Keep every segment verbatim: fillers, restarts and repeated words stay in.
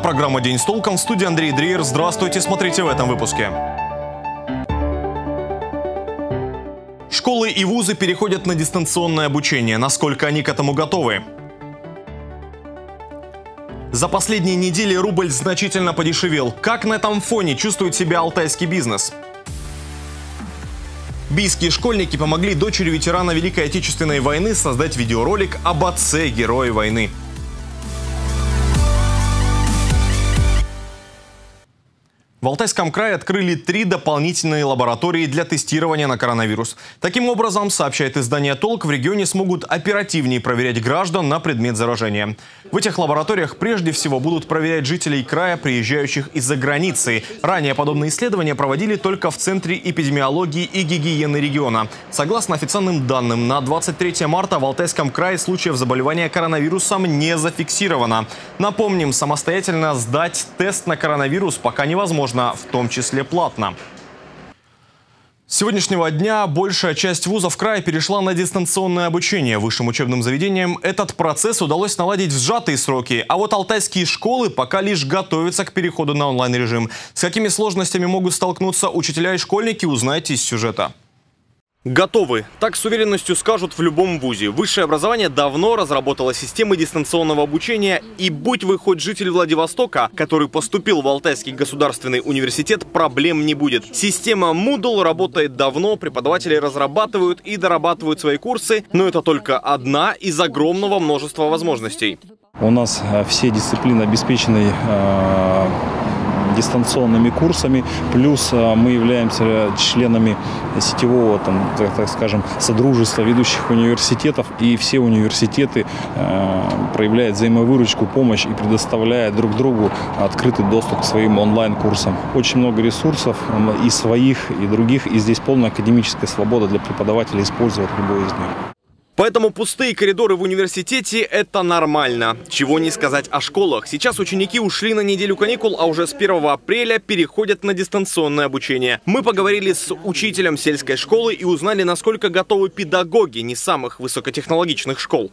программа «День с толком». В студии Андрей Дриер. Здравствуйте, смотрите в этом выпуске. Школы и вузы переходят на дистанционное обучение. Насколько они к этому готовы? За последние недели рубль значительно подешевел. Как на этом фоне чувствует себя алтайский бизнес? Бийские школьники помогли дочери ветерана Великой Отечественной войны создать видеоролик об отце героя войны. В Алтайском крае открыли три дополнительные лаборатории для тестирования на коронавирус. Таким образом, сообщает издание «Толк», в регионе смогут оперативнее проверять граждан на предмет заражения. В этих лабораториях прежде всего будут проверять жителей края, приезжающих из-за границы. Ранее подобные исследования проводили только в Центре эпидемиологии и гигиены региона. Согласно официальным данным, на двадцать третье марта в Алтайском крае случаев заболевания коронавирусом не зафиксировано. Напомним, самостоятельно сдать тест на коронавирус пока невозможно, в том числе платно. С сегодняшнего дня большая часть вузов края перешла на дистанционное обучение. Высшим учебным заведениям этот процесс удалось наладить в сжатые сроки. А вот алтайские школы пока лишь готовятся к переходу на онлайн-режим. С какими сложностями могут столкнуться учителя и школьники, узнаете из сюжета. Готовы. Так с уверенностью скажут в любом вузе. Высшее образование давно разработало системы дистанционного обучения. И будь вы хоть житель Владивостока, который поступил в Алтайский государственный университет, проблем не будет. Система Moodle работает давно, преподаватели разрабатывают и дорабатывают свои курсы. Но это только одна из огромного множества возможностей. У нас все дисциплины обеспечены э дистанционными курсами, плюс мы являемся членами сетевого, там, так, так скажем, содружества ведущих университетов, и все университеты э, проявляют взаимовыручку, помощь и предоставляют друг другу открытый доступ к своим онлайн-курсам. Очень много ресурсов и своих, и других, и здесь полная академическая свобода для преподавателя использовать любой из них. Поэтому пустые коридоры в университете – это нормально. Чего не сказать о школах. Сейчас ученики ушли на неделю каникул, а уже с первого апреля переходят на дистанционное обучение. Мы поговорили с учителем сельской школы и узнали, насколько готовы педагоги не самых высокотехнологичных школ.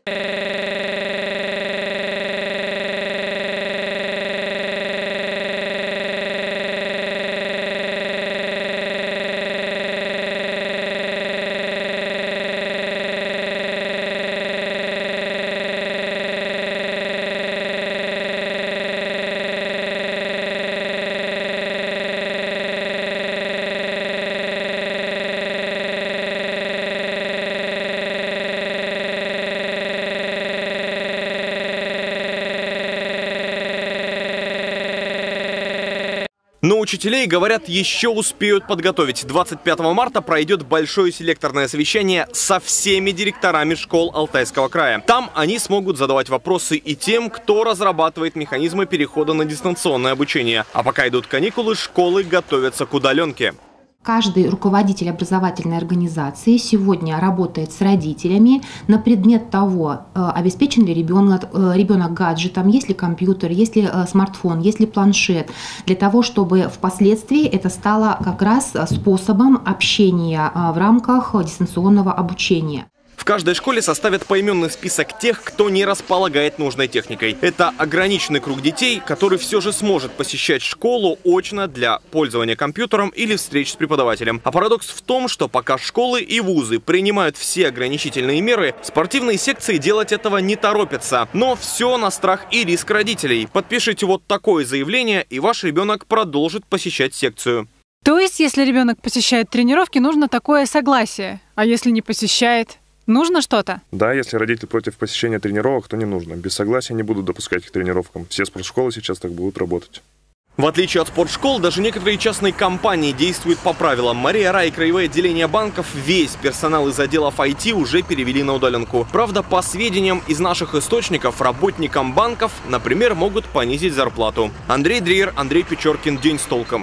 Но учителей, говорят, еще успеют подготовить. двадцать пятого марта пройдет большое селекторное совещание со всеми директорами школ Алтайского края. Там они смогут задавать вопросы и тем, кто разрабатывает механизмы перехода на дистанционное обучение. А пока идут каникулы, школы готовятся к удаленке. Каждый руководитель образовательной организации сегодня работает с родителями на предмет того, обеспечен ли ребенок, ребенок гаджетом, есть ли компьютер, есть ли смартфон, есть ли планшет, для того, чтобы впоследствии это стало как раз способом общения в рамках дистанционного обучения. В каждой школе составят поименный список тех, кто не располагает нужной техникой. Это ограниченный круг детей, который все же сможет посещать школу очно для пользования компьютером или встреч с преподавателем. А парадокс в том, что пока школы и вузы принимают все ограничительные меры, спортивные секции делать этого не торопятся. Но все на страх и риск родителей. Подпишите вот такое заявление, и ваш ребенок продолжит посещать секцию. То есть, если ребенок посещает тренировки, нужно такое согласие, а если не посещает? Нужно что-то? Да, если родитель против посещения тренировок, то не нужно. Без согласия не будут допускать к тренировкам. Все спортшколы сейчас так будут работать. В отличие от спортшкол, даже некоторые частные компании действуют по правилам. Мария Ра и краевые отделения банков весь персонал из отделов ай ти уже перевели на удаленку. Правда, по сведениям из наших источников, работникам банков, например, могут понизить зарплату. Андрей Дриер, Андрей Печоркин. День с толком.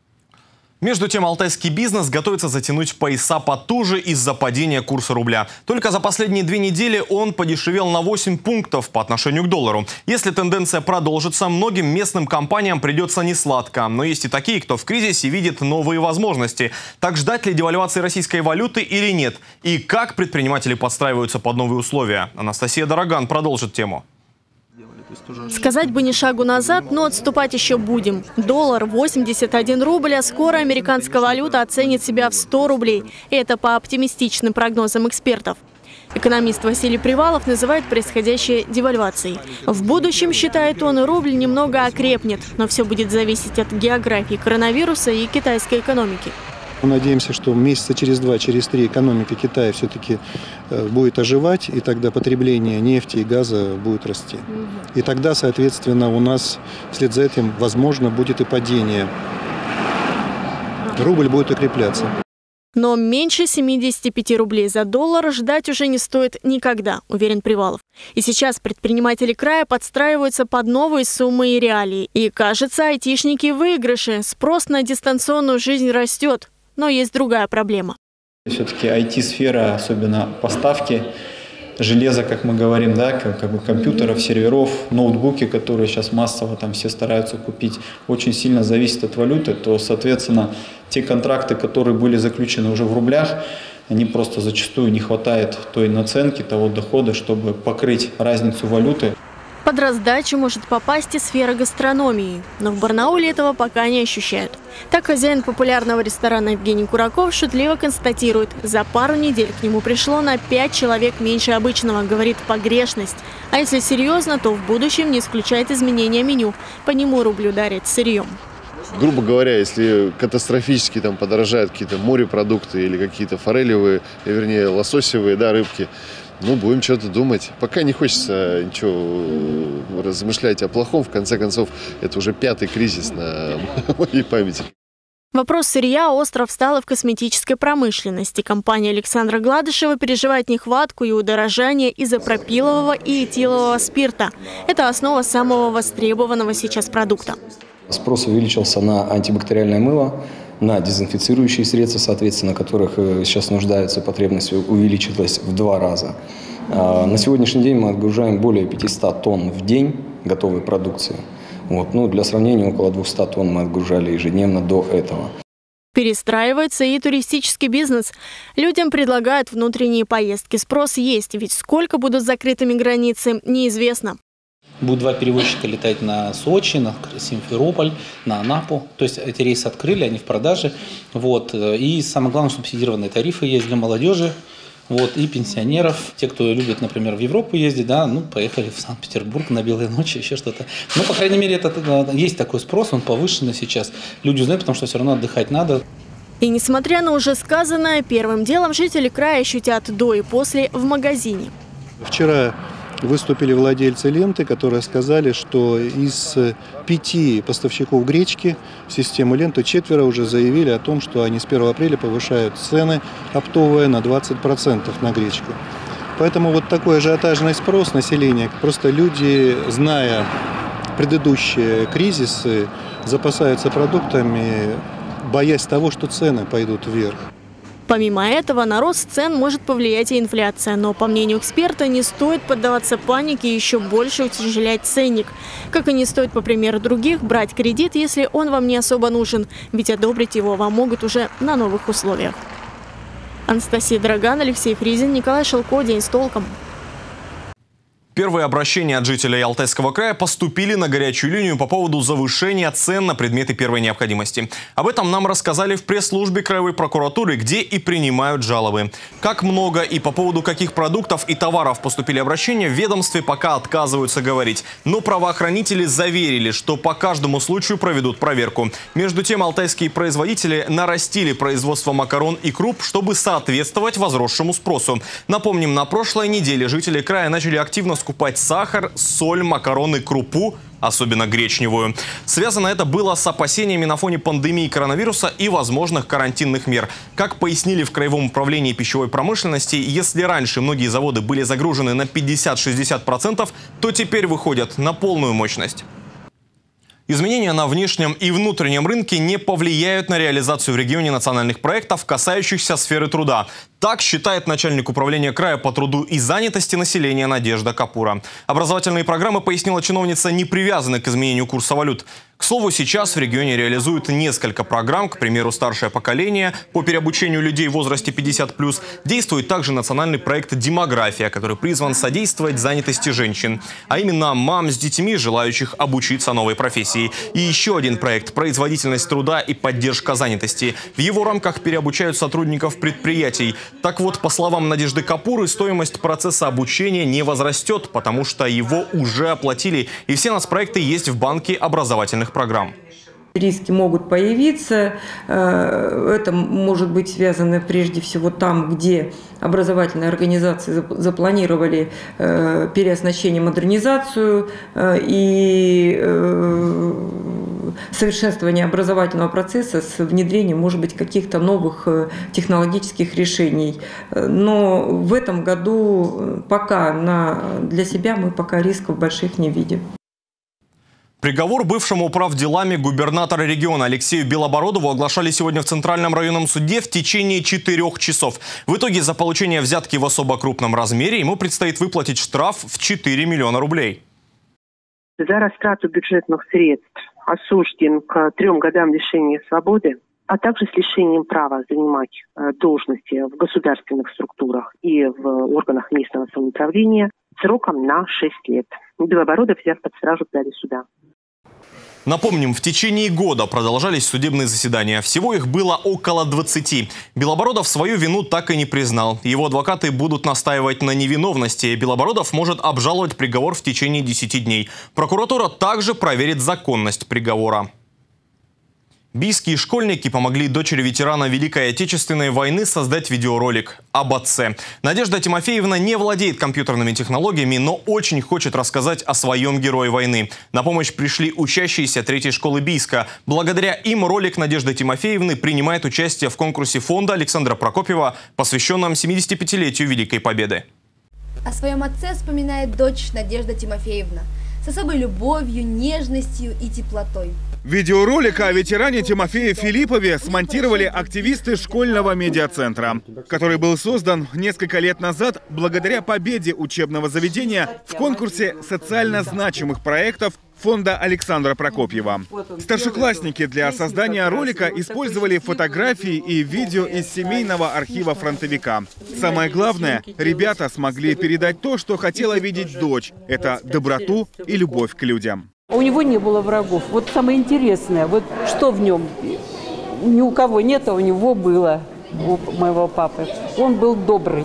Между тем, алтайский бизнес готовится затянуть пояса потуже из-за падения курса рубля. Только за последние две недели он подешевел на восемь пунктов по отношению к доллару. Если тенденция продолжится, многим местным компаниям придется несладко. Но есть и такие, кто в кризисе видит новые возможности. Так ждать ли девальвации российской валюты или нет? И как предприниматели подстраиваются под новые условия? Анастасия Дороган продолжит тему. Сказать бы не шагу назад, но отступать еще будем. Доллар восемьдесят один рубль, а скоро американская валюта оценит себя в сто рублей. Это по оптимистичным прогнозам экспертов. Экономист Василий Привалов называет происходящее девальвацией. В будущем, считает он, рубль немного окрепнет, но все будет зависеть от географии коронавируса и китайской экономики. Мы надеемся, что месяца через два, через три экономика Китая все-таки будет оживать, и тогда потребление нефти и газа будет расти. И тогда, соответственно, у нас вслед за этим, возможно, будет и падение. Рубль будет укрепляться. Но меньше семидесяти пяти рублей за доллар ждать уже не стоит никогда, уверен Привалов. И сейчас предприниматели края подстраиваются под новые суммы и реалии. И, кажется, айтишники в выигрыше. Спрос на дистанционную жизнь растет. Но есть другая проблема. Все-таки ай ти-сфера, особенно поставки железа, как мы говорим, да, как, как бы компьютеров, серверов, ноутбуки, которые сейчас массово там все стараются купить, очень сильно зависит от валюты, то, соответственно, те контракты, которые были заключены уже в рублях, они просто зачастую не хватает той наценки, того дохода, чтобы покрыть разницу валюты. Под раздачу может попасть и сфера гастрономии, но в Барнауле этого пока не ощущают. Так хозяин популярного ресторана Евгений Кураков шутливо констатирует, за пару недель к нему пришло на пять человек меньше обычного, говорит, погрешность. А если серьезно, то в будущем не исключает изменения меню, по нему рубль ударит сырьем. Грубо говоря, если катастрофически там подорожают какие-то морепродукты или какие-то форелевые, вернее лососевые, да, рыбки, ну, будем что-то думать. Пока не хочется ничего размышлять о плохом. В конце концов, это уже пятый кризис на моей памяти. Вопрос сырья остро встал и в косметической промышленности. Компания Александра Гладышева переживает нехватку и удорожание из-за пропилового и этилового спирта. Это основа самого востребованного сейчас продукта. Спрос увеличился на антибактериальное мыло, на дезинфицирующие средства, соответственно, которых сейчас нуждаются, потребность увеличилась в два раза. На сегодняшний день мы отгружаем более пятисот тонн в день готовой продукции. Вот. Ну, для сравнения, около двухсот тонн мы отгружали ежедневно до этого. Перестраивается и туристический бизнес. Людям предлагают внутренние поездки. Спрос есть, ведь сколько будут закрытыми границы, неизвестно. Будут два перевозчика летать на Сочи, на Симферополь, на Анапу. То есть эти рейсы открыли, они в продаже. Вот. И самое главное, субсидированные тарифы есть для молодежи, вот, и пенсионеров. Те, кто любит, например, в Европу ездить, да, ну, поехали в Санкт-Петербург на белые ночи, еще что-то. Ну, по крайней мере, это, есть такой спрос, он повышенный сейчас. Люди узнают, потому что все равно отдыхать надо. И несмотря на уже сказанное, первым делом жители края ощутят до и после в магазине. Вчера выступили владельцы ленты, которые сказали, что из пяти поставщиков гречки в систему ленты четверо уже заявили о том, что они с первого апреля повышают цены оптовые на двадцать процентов на гречку. Поэтому вот такой ажиотажный спрос населения. Просто люди, зная предыдущие кризисы, запасаются продуктами, боясь того, что цены пойдут вверх. Помимо этого, на рост цен может повлиять и инфляция. Но, по мнению эксперта, не стоит поддаваться панике и еще больше утяжелять ценник. Как и не стоит, по примеру других, брать кредит, если он вам не особо нужен. Ведь одобрить его вам могут уже на новых условиях. Анастасия Драган, Алексей Фризин, Николай Шелко. День с толком. Первые обращения от жителей Алтайского края поступили на горячую линию по поводу завышения цен на предметы первой необходимости. Об этом нам рассказали в пресс-службе Краевой прокуратуры, где и принимают жалобы. Как много и по поводу каких продуктов и товаров поступили обращения, в ведомстве пока отказываются говорить. Но правоохранители заверили, что по каждому случаю проведут проверку. Между тем, алтайские производители нарастили производство макарон и круп, чтобы соответствовать возросшему спросу. Напомним, на прошлой неделе жители края начали активно скупать сахар, соль, макароны, крупу, особенно гречневую. Связано это было с опасениями на фоне пандемии коронавируса и возможных карантинных мер. Как пояснили в Краевом управлении пищевой промышленности, если раньше многие заводы были загружены на пятьдесят-шестьдесят процентов, то теперь выходят на полную мощность. Изменения на внешнем и внутреннем рынке не повлияют на реализацию в регионе национальных проектов, касающихся сферы труда. Так считает начальник управления края по труду и занятости населения Надежда Капура. Образовательные программы, пояснила чиновница, не привязаны к изменению курса валют. К слову, сейчас в регионе реализуют несколько программ, к примеру, «Старшее поколение» по переобучению людей в возрасте пятьдесят плюс. Действует также национальный проект «Демография», который призван содействовать занятости женщин, а именно мам с детьми, желающих обучиться новой профессии. И еще один проект «Производительность труда и поддержка занятости». В его рамках переобучают сотрудников предприятий. Так вот, по словам Надежды Капуры, стоимость процесса обучения не возрастет, потому что его уже оплатили. И все нацпроекты есть в банке образовательных программ. Риски могут появиться. Это может быть связано прежде всего там, где образовательные организации запланировали переоснащение, модернизацию и совершенствование образовательного процесса с внедрением, может быть, каких-то новых технологических решений. Но в этом году пока на, для себя мы пока рисков больших не видим. Приговор бывшему управделами губернатора региона Алексею Белобородову оглашали сегодня в Центральном районном суде в течение четырех часов. В итоге за получение взятки в особо крупном размере ему предстоит выплатить штраф в четыре миллиона рублей. За растрату бюджетных средств осужден к трем годам лишения свободы, а также с лишением права занимать должности в государственных структурах и в органах местного самоуправления сроком на шесть лет. Белобородов взят под стражу в зале суда. Напомним, в течение года продолжались судебные заседания. Всего их было около двадцати. Белобородов свою вину так и не признал. Его адвокаты будут настаивать на невиновности. Белобородов может обжаловать приговор в течение десяти дней. Прокуратура также проверит законность приговора. Бийские школьники помогли дочери ветерана Великой Отечественной войны создать видеоролик об отце. Надежда Тимофеевна не владеет компьютерными технологиями, но очень хочет рассказать о своем герое войны. На помощь пришли учащиеся третьей школы Бийска. Благодаря им ролик Надежды Тимофеевны принимает участие в конкурсе фонда Александра Прокопьева, посвященном семидесятипятилетию Великой Победы. О своем отце вспоминает дочь Надежда Тимофеевна с особой любовью, нежностью и теплотой. Видеоролик о ветеране Тимофее Филиппове смонтировали активисты школьного медиацентра, который был создан несколько лет назад благодаря победе учебного заведения в конкурсе социально значимых проектов фонда Александра Прокопьева. Старшеклассники для создания ролика использовали фотографии и видео из семейного архива фронтовика. Самое главное, ребята смогли передать то, что хотела видеть дочь. Это доброту и любовь к людям. У него не было врагов. Вот самое интересное, вот что в нем ни у кого нет, а у него было, у моего папы. Он был добрый.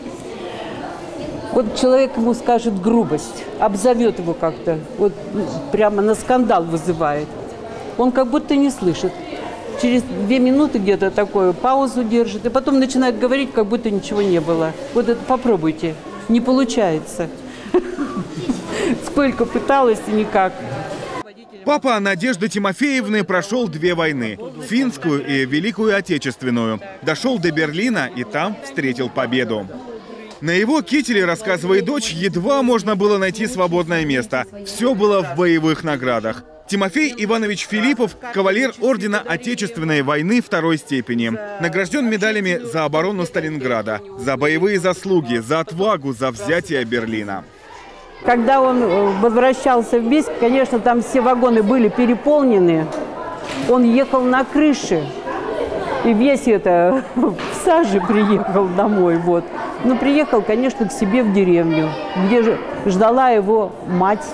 Вот человек ему скажет грубость, обзовет его как-то, вот прямо на скандал вызывает. Он как будто не слышит. Через две минуты где-то такую паузу держит, и потом начинает говорить, как будто ничего не было. Вот это попробуйте. Не получается. Сколько пыталась и никак. Папа Надежды Тимофеевны прошел две войны – финскую и Великую Отечественную. Дошел до Берлина и там встретил победу. На его кителе, рассказывает дочь, едва можно было найти свободное место. Все было в боевых наградах. Тимофей Иванович Филиппов – кавалер ордена Отечественной войны второй степени. Награжден медалями за оборону Сталинграда, за боевые заслуги, за отвагу, за взятие Берлина. Когда он возвращался в Бийск, конечно, там все вагоны были переполнены. Он ехал на крыше. И весь это в саже приехал домой. Вот. Но приехал, конечно, к себе в деревню, где же ждала его мать,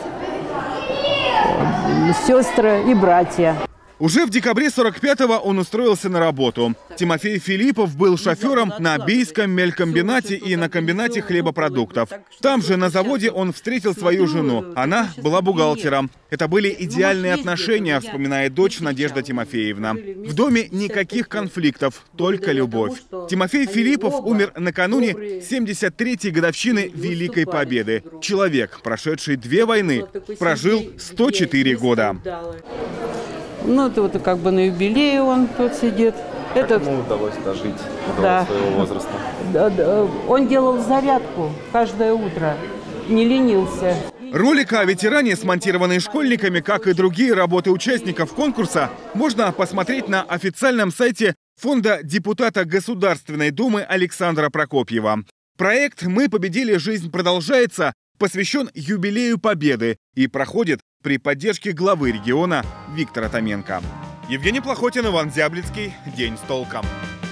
сестры и братья. Уже в декабре сорок пятого он устроился на работу. Тимофей Филиппов был шофером на Бийском мелькомбинате и на комбинате хлебопродуктов. Там же на заводе он встретил свою жену. Она была бухгалтером. Это были идеальные отношения, вспоминает дочь Надежда Тимофеевна. В доме никаких конфликтов, только любовь. Тимофей Филиппов умер накануне семьдесят третьей годовщины Великой Победы. Человек, прошедший две войны, прожил сто четыре года. Ну, это вот как бы на юбилее он тут сидит. Как Этот... ему удалось дожить до да. своего возраста? Да, да. Он делал зарядку каждое утро, не ленился. Ролик о ветеране, смонтированный школьниками, как и другие работы участников конкурса, можно посмотреть на официальном сайте фонда депутата Государственной Думы Александра Прокопьева. Проект «Мы победили, жизнь продолжается» посвящен юбилею Победы и проходит при поддержке главы региона Виктора Томенко. Евгений Плохотин, Иван Зяблицкий. День с толком.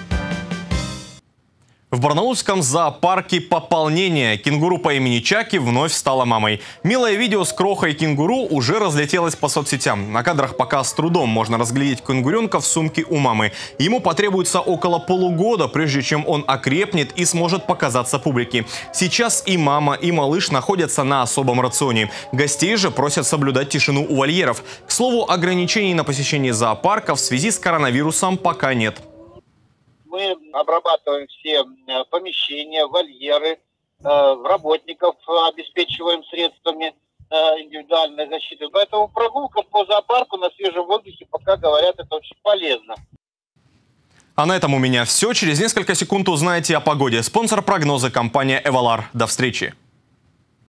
В барнаульском зоопарке пополнение. Кенгуру по имени Чаки вновь стала мамой. Милое видео с крохой кенгуру уже разлетелось по соцсетям. На кадрах пока с трудом можно разглядеть кенгуренка в сумке у мамы. Ему потребуется около полугода, прежде чем он окрепнет и сможет показаться публике. Сейчас и мама, и малыш находятся на особом рационе. Гостей же просят соблюдать тишину у вольеров. К слову, ограничений на посещение зоопарка в связи с коронавирусом пока нет. Мы обрабатываем все помещения, вольеры, работников обеспечиваем средствами индивидуальной защиты. Поэтому прогулка по зоопарку на свежем воздухе, пока говорят, это очень полезно. А на этом у меня все. Через несколько секунд узнаете о погоде. Спонсор прогноза — компания «Эвалар». До встречи.